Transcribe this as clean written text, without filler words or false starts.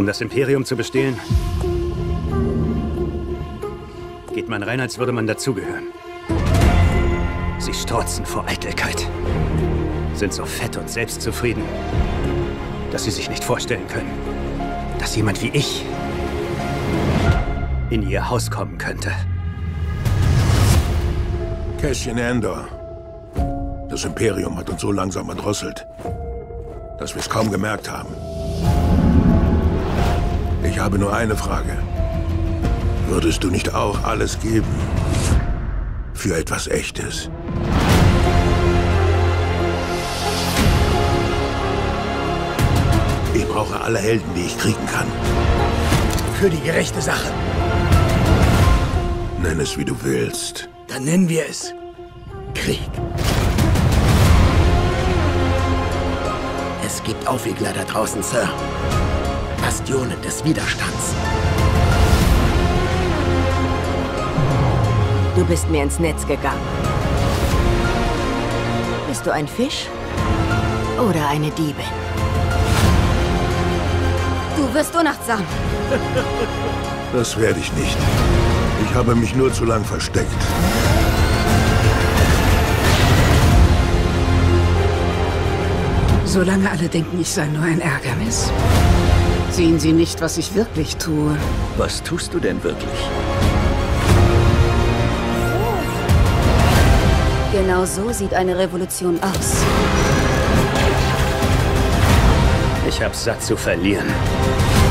Um das Imperium zu bestehlen, geht man rein, als würde man dazugehören. Sie strotzen vor Eitelkeit, sind so fett und selbstzufrieden, dass sie sich nicht vorstellen können, dass jemand wie ich in ihr Haus kommen könnte. Cassian Andor. Das Imperium hat uns so langsam erdrosselt, dass wir es kaum gemerkt haben. Ich habe nur eine Frage. Würdest du nicht auch alles geben für etwas Echtes? Ich brauche alle Helden, die ich kriegen kann. Für die gerechte Sache. Nenn es, wie du willst. Dann nennen wir es Krieg. Es gibt Aufwiegler da draußen, Sir. Bastionen des Widerstands. Du bist mir ins Netz gegangen. Bist du ein Fisch oder eine Diebin? Du wirst unachtsam. Das werde ich nicht. Ich habe mich nur zu lang versteckt. Solange alle denken, ich sei nur ein Ärgernis, sehen sie nicht, was ich wirklich tue. Was tust du denn wirklich? Genau so sieht eine Revolution aus. Ich hab's satt zu verlieren.